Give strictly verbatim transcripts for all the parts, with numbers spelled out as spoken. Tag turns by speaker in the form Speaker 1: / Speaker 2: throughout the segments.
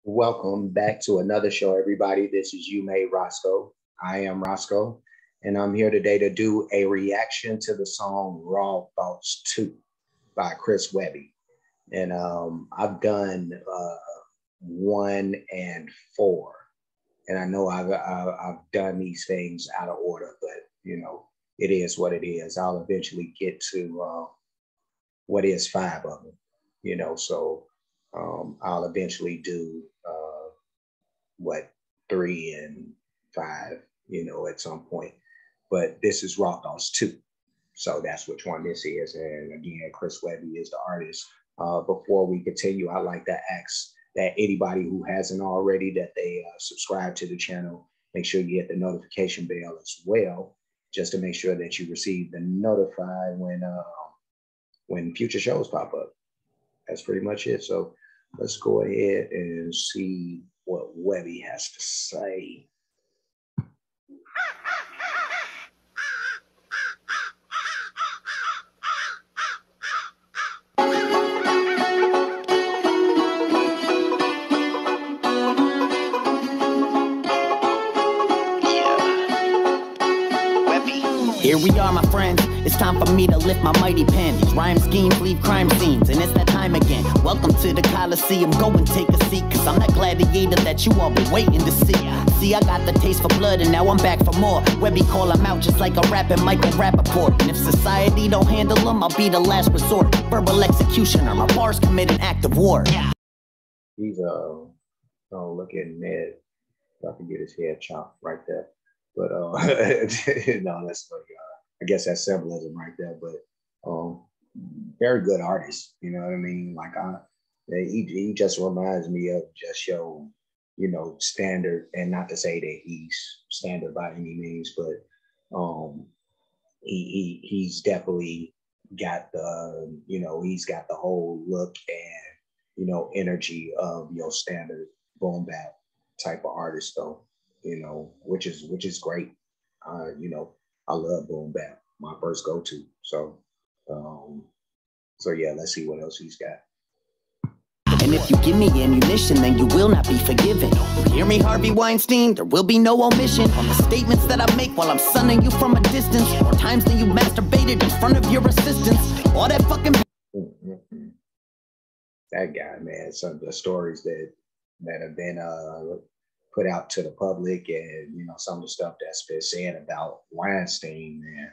Speaker 1: Welcome back to another show, everybody. This is You Made Roscoe. I am Roscoe, and I'm here today to do a reaction to the song Raw Thoughts two by Chris Webby. And um, I've done uh, one and four, and I know I've, I've, I've done these things out of order, but, you know, it is what it is. I'll eventually get to uh, what is five of them, you know, so um, I'll eventually do uh, what three and five, you know, at some point. But this is Raw Thoughts two. So that's which one this is. And again, Chris Webby is the artist. Uh, before we continue, I'd like to ask that anybody who hasn't already, that they uh, subscribe to the channel. Make sure you hit the notification bell as well, just to make sure that you receive the notified when uh, when future shows pop up. That's pretty much it. So let's go ahead and see what Webby has to say.
Speaker 2: Here we are, my friends. It's time for me to lift my mighty pen. These rhyme schemes leave crime scenes, and it's that time again. Welcome to the Coliseum. Go and take a seat, cause I'm that gladiator that you all been waiting to see. See, I got the taste for blood, and now I'm back for more. Webby call him out just like a rapping Michael Rappaport. And if society don't handle him, I'll be the last resort. Verbal executioner, my bars commit an act of war.
Speaker 1: He's uh, oh, look at Ned. I can get his head chopped right there. But uh, no, that's like, uh, I guess that's symbolism right there. But um, very good artist, you know what I mean? Like I, he, he just reminds me of just your, you know, standard, and not to say that he's standard by any means, but um, he, he he's definitely got the, you know, he's got the whole look and, you know, energy of your standard boom bap type of artist, though. You know, which is which is great. Uh, you know, I love boom bap, my first go-to. So, um, so yeah, let's see what else he's got.
Speaker 2: And if you give me ammunition, then you will not be forgiven. You hear me, Harvey Weinstein? There will be no omission on the statements that I make while I'm sunning you from a distance. More times than you masturbated in front of your assistants. All that fucking.
Speaker 1: Mm-hmm. That guy, man. Some of the stories that that have been uh. put out to the public, and you know, some of the stuff that's been said about Weinstein, man.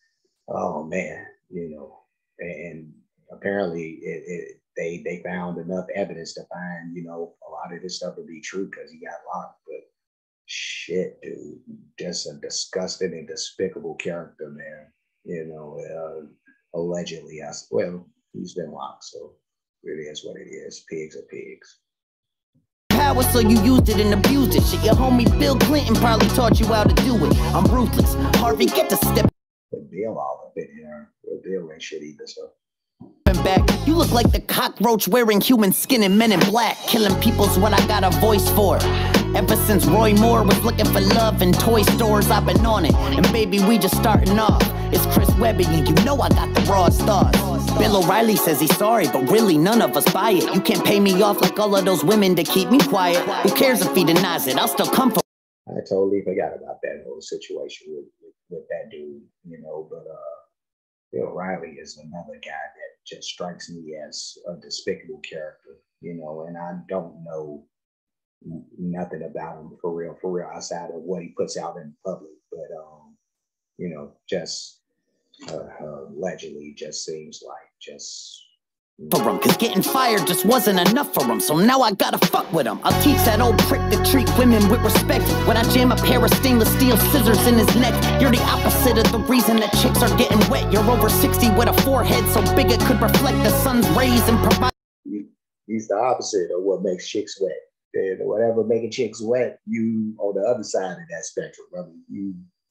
Speaker 1: Oh man, you know, and apparently it, it, they they found enough evidence to find, you know, a lot of this stuff to be true because he got locked. But shit, dude, just a disgusting and despicable character, man. You know, uh, allegedly, I well, he's been locked, so it is what it is. Pigs are pigs.
Speaker 2: Power, so you used it and abused it. Shit, your homie Bill Clinton probably taught you how to do it. I'm ruthless. Harvey, get the step.
Speaker 1: Put Bill all up in here. Bill ain't shit either, so.
Speaker 2: Back. You look like the cockroach wearing human skin and Men in Black. Killing people's what I got a voice for. Ever since Roy Moore was looking for love in toy stores, I've been on it. And baby, we just starting off. It's Chris Webby, and you know I got the raw stars. Bill O'Reilly says he's sorry, but really none of us buy it. You can't pay me off like all of those women to keep me quiet. Who cares if he denies it? I'll still come for.
Speaker 1: I totally forgot about that whole situation with, with, with that dude, you know, but uh, Bill O'Reilly is another guy that just strikes me as a despicable character, you know, and I don't know nothing about him for real, for real, outside of what he puts out in public. But, um, you know, just uh, uh, allegedly just seems like just...
Speaker 2: For him, cause getting fired just wasn't enough for him, so now I gotta fuck with him. I'll teach that old prick to treat women with respect. When I jam a pair of stainless steel scissors in his neck, you're the opposite of the reason that chicks are getting wet. You're over sixty with a forehead so big it could reflect the sun's rays and provide.
Speaker 1: He's the opposite of what makes chicks wet. And whatever making chicks wet, you on the other side of that spectrum, brother. You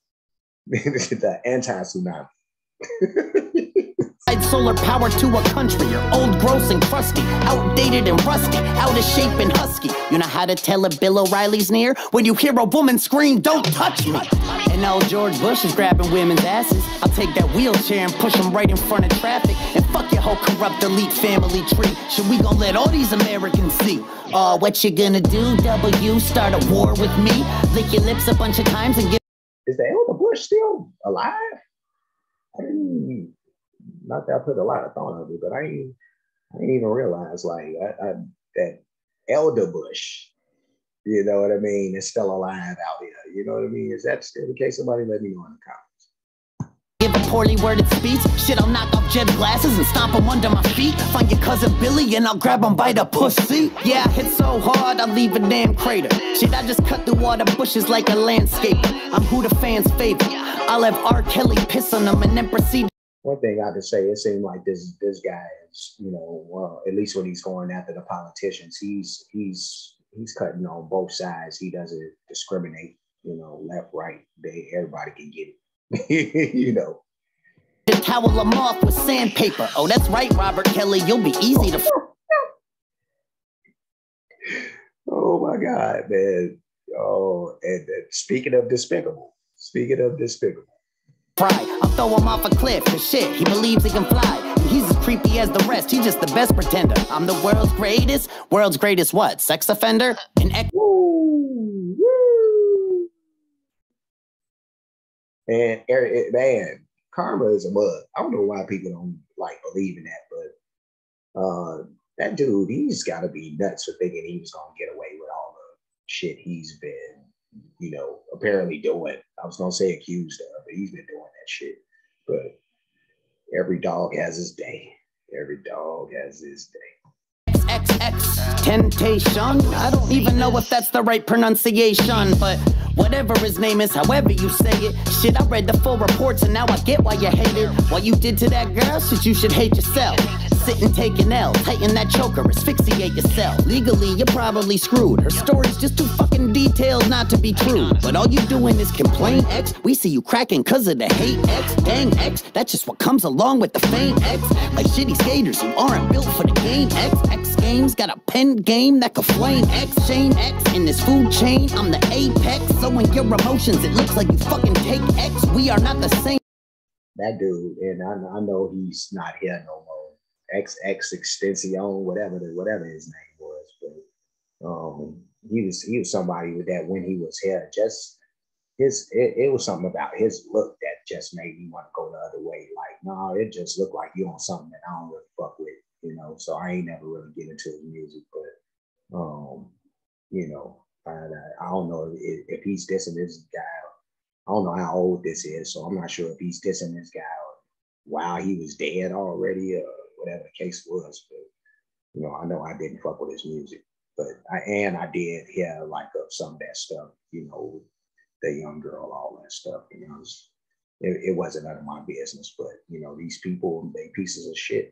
Speaker 1: the anti-tsunami.
Speaker 2: Solar power to a country. You're old, gross, and crusty, outdated and rusty, out of shape and husky. You know how to tell if Bill O'Reilly's near? When you hear a woman scream, "Don't touch me!" And old George Bush is grabbing women's asses. I'll take that wheelchair and push him right in front of traffic. And fuck your whole corrupt elite family tree. Should we gonna let all these Americans see Oh, what you gonna do, W? Start a war with me? Lick your lips a bunch of times and get...
Speaker 1: Is the elder Bush still alive? I didn't, not that I put a lot of thought of it, but I ain't, I didn't even realize like I, I, that elder Bush, you know what I mean, is still alive out here. You know what I mean? Is that still the case? Somebody let me know in the comments.
Speaker 2: Give a poorly worded speech. Shit, I'll knock off Jed's glasses and stomp him under my feet. Find your cousin Billy and I'll grab him by the pussy. Yeah, I hit so hard I'll leave a damn crater. Shit, I just cut through all the bushes like a landscaper. I'm who the fans favor. I'll have R. Kelly piss on them and then proceed.
Speaker 1: One thing I could say, it seemed like this this guy is, you know, well, at least when he's going after the politicians, he's he's he's cutting on both sides. He doesn't discriminate, you know, left, right. They everybody can get it. You know.
Speaker 2: Just towel them off with sandpaper. Oh, that's right, Robert Kelly. You'll be easy to.
Speaker 1: Oh my God, man. Oh, and, and speaking of despicable, speaking of despicable.
Speaker 2: Fry, I'll throw him off a cliff. Cause shit, he believes he can fly. And he's as creepy as the rest. He's just the best pretender. I'm the world's greatest. World's greatest what? Sex offender? An ex.
Speaker 1: Woo, woo. And man, karma is a mug. I don't know why people don't like believe in that, but uh, that dude, he's got to be nuts for thinking he was gonna get away with all the shit he's been, you know, apparently doing. I was gonna say accused of, but he's been doing that shit. But every dog has his day. Every dog has his day.
Speaker 2: X X Temptation. I don't even know if that's the right pronunciation, but whatever his name is, however you say it. Shit, I read the full reports and now I get why you hate it. What you did to that girl, shit, you should hate yourself. Sit and take an L, tighten that choker, asphyxiate yourself. Legally, you're probably screwed. Her story's just too fucking detailed not to be true. But all you doing is complain, X. We see you cracking cause of the hate, X. Dang, X, that's just what comes along with the fame, X. Like shitty skaters who aren't built for the game, X. X Games got a pen game that could flame, X. Shane X in this food chain, I'm the apex. So in your emotions, it looks like you fucking take X. We are not the same.
Speaker 1: That dude, and I, I know he's not here no more. X X Extension, whatever the, whatever his name was, but um, he was he was somebody with that when he was here. Just his, it, it was something about his look that just made me want to go the other way. Like, no, nah, it just looked like you on something that I don't really fuck with, you know. So I ain't never really get into his music, but um, you know, I, I don't know if, if he's dissing this guy. I don't know how old this is, so I'm not sure if he's dissing this guy while he was dead already, or whatever the case was. But you know, I know I didn't fuck with his music, but I and I did hear like of some of that stuff, you know, the young girl, all that stuff. You know, it, it wasn't none of my business. But you know, these people, they pieces of shit,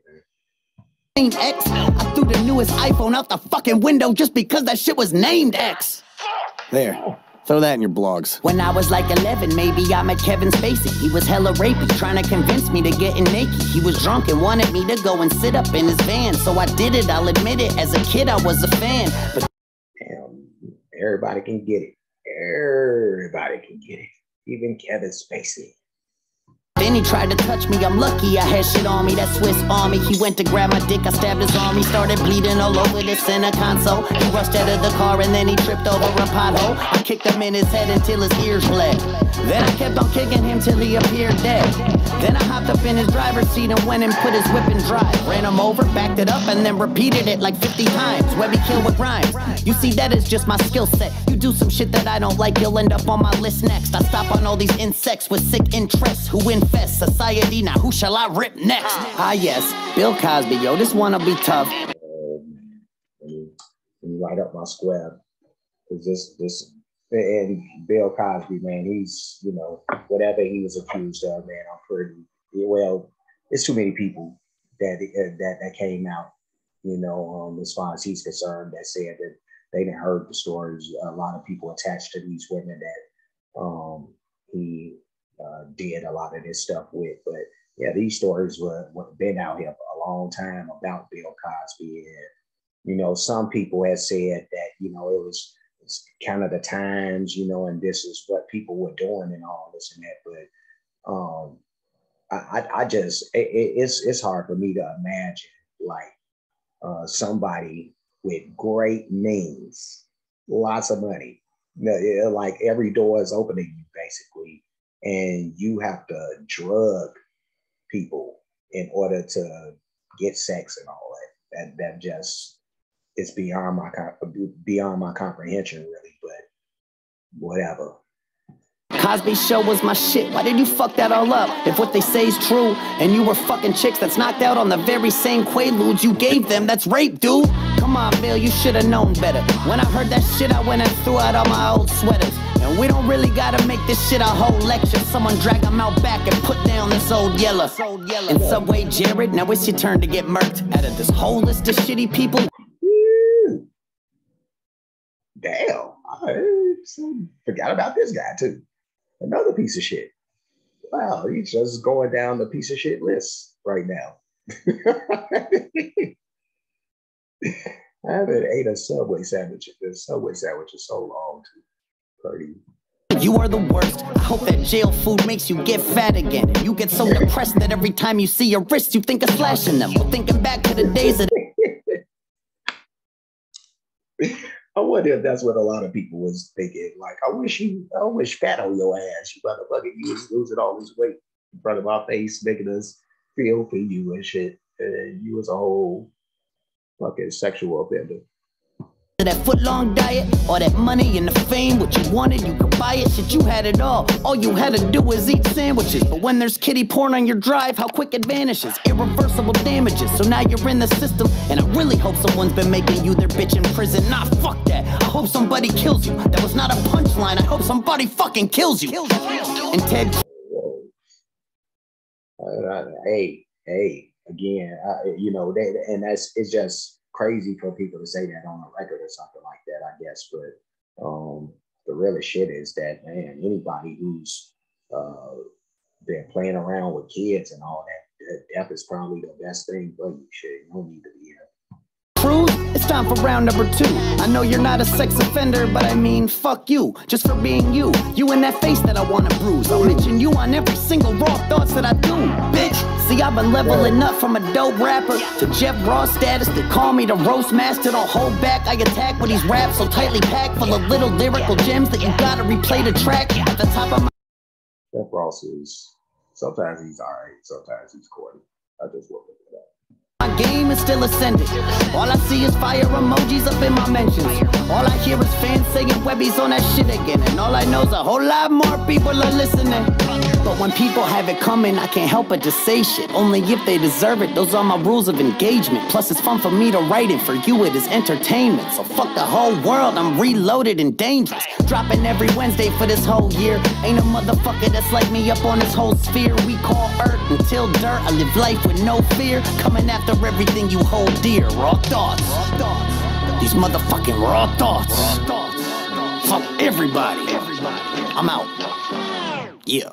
Speaker 1: man.
Speaker 2: X, I threw the newest iPhone out the fucking window just because that shit was named X. There. Throw that in your blogs. When I was like eleven, maybe I met Kevin Spacey. He was hella rapey, trying to convince me to get in naked. He was drunk and wanted me to go and sit up in his van. So I did it, I'll admit it. As a kid, I was a fan. But
Speaker 1: damn, everybody can get it. Everybody can get it. Even Kevin Spacey.
Speaker 2: Then he tried to touch me, I'm lucky I had shit on me, that Swiss Army. He went to grab my dick, I stabbed his arm. He started bleeding all over the center console. He rushed out of the car and then he tripped over a pothole. I kicked him in his head until his ears bled. Then I kept on kicking him till he appeared dead. Then I hopped up in his driver's seat and went and put his whip in drive. Ran him over, backed it up, and then repeated it like fifty times. Webby kill with rhymes. You see, that is just my skill set. You do some shit that I don't like, you'll end up on my list next. I stop on all these insects with sick interests who infest society. Now who shall I rip next? Ah yes, Bill Cosby, yo, this one'll be tough.
Speaker 1: Um, let me, let me write up my square. Cause this, this, and Bill Cosby, man, he's, you know, whatever he was accused of, man, I'm pretty, well, it's too many people that, uh, that, that came out, you know, um, as far as he's concerned, that said that they didn't heard the stories. A lot of people attached to these women that um, he uh, did a lot of this stuff with. But yeah, these stories were, were been out here for a long time about Bill Cosby. And, you know, some people have said that, you know, it was it's kind of the times, you know, and this is what people were doing and all this and that. But um, I, I just, it, it's, it's hard for me to imagine like uh, somebody with great means, lots of money. Like every door is opening you basically, and you have to drug people in order to get sex and all that. That that just is beyond my beyond my comprehension, really. But whatever.
Speaker 2: Cosby Show was my shit. Why did you fuck that all up? If what they say is true, and you were fucking chicks that's knocked out on the very same quaaludes you gave them, that's rape, dude. Come on, Bill, you should have known better. When I heard that shit, I went and threw out all my old sweaters. And we don't really gotta make this shit a whole lecture. Someone drag them out back and put down this old yellow. And Subway Jared, now it's your turn to get murked. Out of this whole list of shitty people.
Speaker 1: Woo. Damn, I forgot about this guy too. Another piece of shit. Wow, he's just going down the piece of shit list right now. I haven't ate a Subway sandwich. The Subway sandwich is so long too. Pretty.
Speaker 2: You are the worst. I hope that jail food makes you get fat again. You get so depressed that every time you see your wrists, you think of slashing them. But thinking back to the days of
Speaker 1: I wonder if that's what a lot of people was thinking. Like, I wish you, I wish fat on your ass, you motherfucker. You was losing all this weight in front of our face, making us feel for you and shit. And you was a whole fucking sexual offender.
Speaker 2: That foot-long diet, or that money and the fame, what you wanted, you could buy it, shit, you had it all. All you had to do was eat sandwiches. But when there's kitty porn on your drive, how quick it vanishes. Irreversible damages, so now you're in the system. And I really hope someone's been making you their bitch in prison. Nah, fuck that. I hope somebody kills you. That was not a punchline. I hope somebody fucking kills you. And Ted...
Speaker 1: Uh, hey, hey, again, uh, you know, they, and that's, it's just crazy for people to say that on a record or something like that, I guess. But um, the real shit is that, man, anybody who's uh, been playing around with kids and all that, death is probably the best thing for you. Shit, you don't need to be here.
Speaker 2: Cruz, it's time for round number two. I know you're not a sex offender, but I mean, fuck you, just for being you. You and that face that I wanna bruise. I'll mention you on every single raw thoughts that I do, bitch. See, I've been leveling up from a dope rapper to Jeff Ross status. They call me the roast master. Don't hold back, I attack with these raps so tightly packed, full of little lyrical gems that you gotta replay the track at the top of my...
Speaker 1: Jeff Ross is, sometimes he's all right, sometimes he's corny. I just look at that.
Speaker 2: My game is still ascending. All I see is fire emojis up in my mentions. All I hear is fans saying Webby's on that shit again. And all I know is a whole lot more people are listening. But when people have it coming, I can't help but to say shit. Only if they deserve it, those are my rules of engagement. Plus it's fun for me to write it, for you it is entertainment. So fuck the whole world, I'm reloaded and dangerous. Dropping every Wednesday for this whole year. Ain't a motherfucker that's like me up on this whole sphere we call Earth. Until dirt, I live life with no fear. Coming after everything you hold dear. Raw thoughts. Raw thoughts. These motherfucking raw thoughts. Raw thoughts. Fuck everybody. everybody. I'm out. Yeah.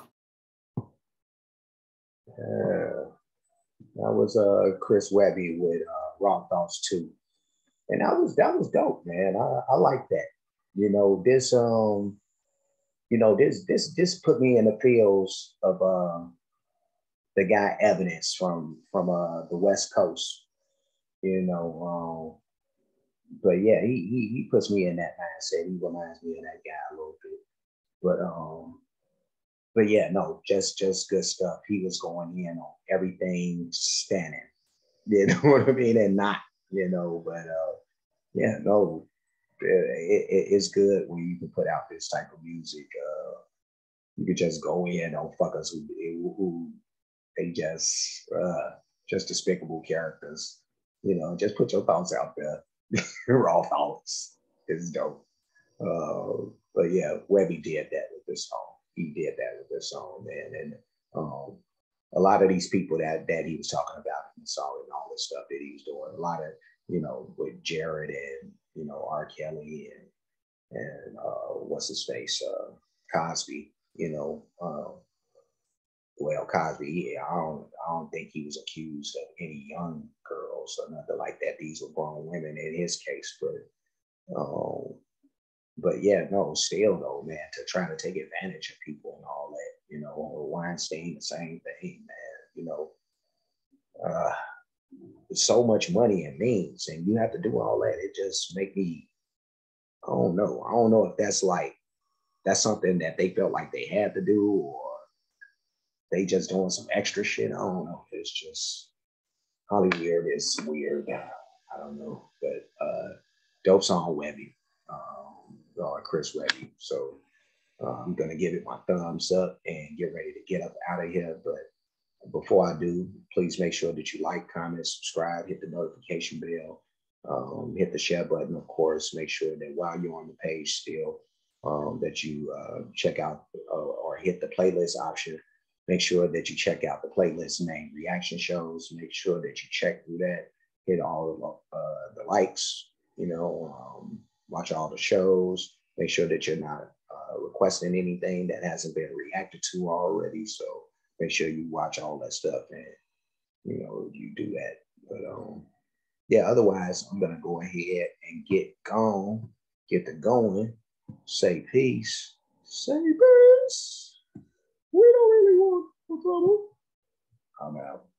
Speaker 1: Uh, that was uh Chris Webby with uh, Raw Thoughts two, and that was that was dope, man. I, I like that. You know, this um, you know this this this put me in the feels of uh, the guy Evidence from from uh the West Coast. You know, um, but yeah, he he he puts me in that mindset. He reminds me of that guy a little bit, but um. But yeah, no, just just good stuff. He was going in on everything standing, you know what I mean, and not, you know. But uh, yeah, no, it, it, it's good when you can put out this type of music. Uh, you could just go in on fuckers who who they just uh, just despicable characters, you know. Just put your thoughts out there. Raw thoughts is dope. Uh, but yeah, Webby did that with this song. He did that with this song, man. And um, a lot of these people that that he was talking about in the song and all this stuff that he was doing, a lot of, you know, with Jared and, you know, R. Kelly and, and uh, what's his face, uh, Cosby, you know. Uh, well, Cosby, he, I, don't, I don't think he was accused of any young girls or nothing like that. These were grown women in his case, but um, But yeah, no, still though, man, to try to take advantage of people and all that, you know, Weinstein, the same thing, man, you know. Uh, so much money and means, and you have to do all that. It just make me, I don't know. I don't know if that's like, that's something that they felt like they had to do, or they just doing some extra shit. I don't know. It's just Hollywood is weird. I don't know, but uh, dope song, Webby, um, or Chris Webby. So uh, I'm gonna give it my thumbs up and get ready to get up out of here. But before I do, please make sure that you like, comment, subscribe, hit the notification bell, um, hit the share button, of course. Make sure that while you're on the page still, um, that you uh, check out uh, or hit the playlist option. Make sure that you check out the playlist named Reaction Shows. Make sure that you check through that, hit all of uh, the likes, you know, um, watch all the shows. Make sure that you're not uh, requesting anything that hasn't been reacted to already. So make sure you watch all that stuff and, you know, you do that. But um, yeah, otherwise, I'm going to go ahead and get gone, get the going, say peace, say peace. We don't really want trouble. I'm out.